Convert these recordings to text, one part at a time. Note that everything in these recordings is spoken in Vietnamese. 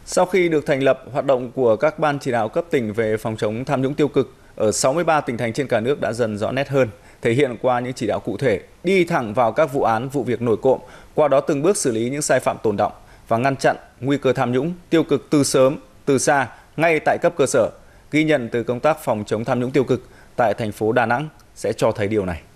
Sau khi được thành lập, hoạt động của các ban chỉ đạo cấp tỉnh về phòng chống tham nhũng tiêu cực ở 63 tỉnh thành trên cả nước đã dần rõ nét hơn, thể hiện qua những chỉ đạo cụ thể, đi thẳng vào các vụ án, vụ việc nổi cộm, qua đó từng bước xử lý những sai phạm tồn đọng và ngăn chặn nguy cơ tham nhũng tiêu cực từ sớm, từ xa, ngay tại cấp cơ sở. Ghi nhận từ công tác phòng chống tham nhũng tiêu cực tại thành phố Đà Nẵng sẽ cho thấy điều này.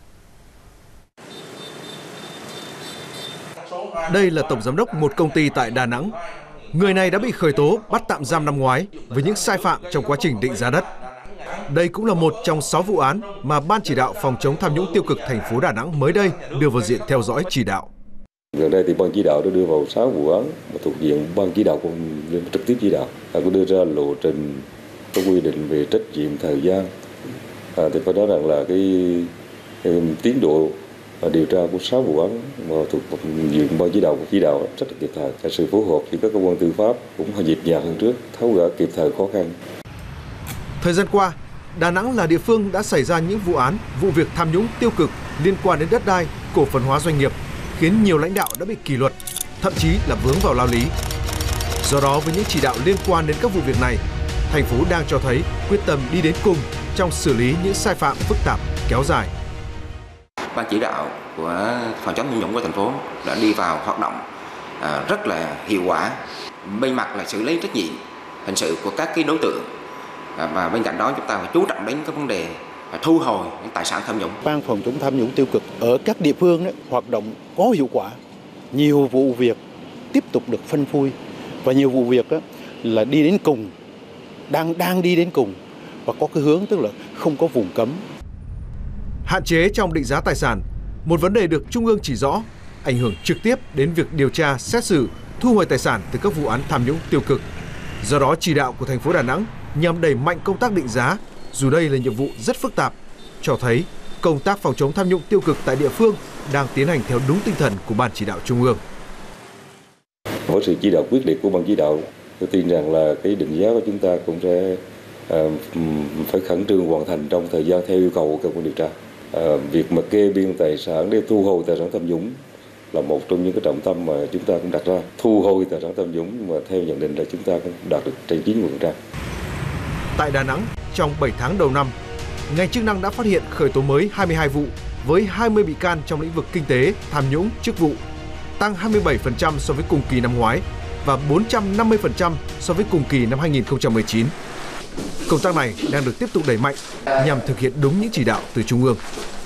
Đây là tổng giám đốc một công ty tại Đà Nẵng. Người này đã bị khởi tố, bắt tạm giam năm ngoái với những sai phạm trong quá trình định giá đất. Đây cũng là một trong 6 vụ án mà Ban chỉ đạo phòng chống tham nhũng tiêu cực thành phố Đà Nẵng mới đây đưa vào diện theo dõi chỉ đạo. Gần đây thì Ban chỉ đạo đã đưa vào 6 vụ án mà thuộc diện Ban chỉ đạo cũng trực tiếp chỉ đạo. Cũng đưa ra lộ trình, có quy định về trách nhiệm thời gian. Thì phải nói rằng là cái tiến độ điều tra của 6 vụ án mà thuộc diện Ban chỉ đạo rất là kịp thời. Sự phối hợp với các cơ quan tư pháp cũng nhịp nhàng hơn trước, tháo gỡ kịp thời khó khăn. Thời gian qua, Đà Nẵng là địa phương đã xảy ra những vụ án, vụ việc tham nhũng tiêu cực liên quan đến đất đai, cổ phần hóa doanh nghiệp, khiến nhiều lãnh đạo đã bị kỷ luật, thậm chí là vướng vào lao lý. Do đó, với những chỉ đạo liên quan đến các vụ việc này, thành phố đang cho thấy quyết tâm đi đến cùng trong xử lý những sai phạm phức tạp kéo dài. Ban chỉ đạo của phòng chống tham nhũng của thành phố đã đi vào hoạt động rất là hiệu quả. Bên mặt là xử lý trách nhiệm hình sự của các cái đối tượng, và bên cạnh đó chúng ta phải chú trọng đến các vấn đề thu hồi những tài sản tham nhũng. Ban phòng chống tham nhũng tiêu cực ở các địa phương hoạt động có hiệu quả, nhiều vụ việc tiếp tục được phanh phui và nhiều vụ việc là đi đến cùng, đang đi đến cùng và có cái hướng, tức là không có vùng cấm. Hạn chế trong định giá tài sản, một vấn đề được Trung ương chỉ rõ, ảnh hưởng trực tiếp đến việc điều tra, xét xử, thu hồi tài sản từ các vụ án tham nhũng tiêu cực. Do đó, chỉ đạo của thành phố Đà Nẵng nhằm đẩy mạnh công tác định giá, dù đây là nhiệm vụ rất phức tạp, cho thấy công tác phòng chống tham nhũng tiêu cực tại địa phương đang tiến hành theo đúng tinh thần của Ban chỉ đạo Trung ương. Với sự chỉ đạo quyết liệt của Ban chỉ đạo, tôi tin rằng là cái định giá của chúng ta cũng sẽ phải khẩn trương hoàn thành trong thời gian theo yêu cầu của cơ quan điều tra. Việc mà kê biên tài sản để thu hồi tài sản tham nhũng là một trong những cái trọng tâm mà chúng ta cũng đặt ra. Thu hồi tài sản tham nhũng mà theo nhận định là chúng ta cũng đạt được trên 90%. Tại Đà Nẵng, trong 7 tháng đầu năm, ngành chức năng đã phát hiện khởi tố mới 22 vụ với 20 bị can trong lĩnh vực kinh tế, tham nhũng, chức vụ, tăng 27% so với cùng kỳ năm ngoái và 450% so với cùng kỳ năm 2019. Công tác này đang được tiếp tục đẩy mạnh nhằm thực hiện đúng những chỉ đạo từ Trung ương.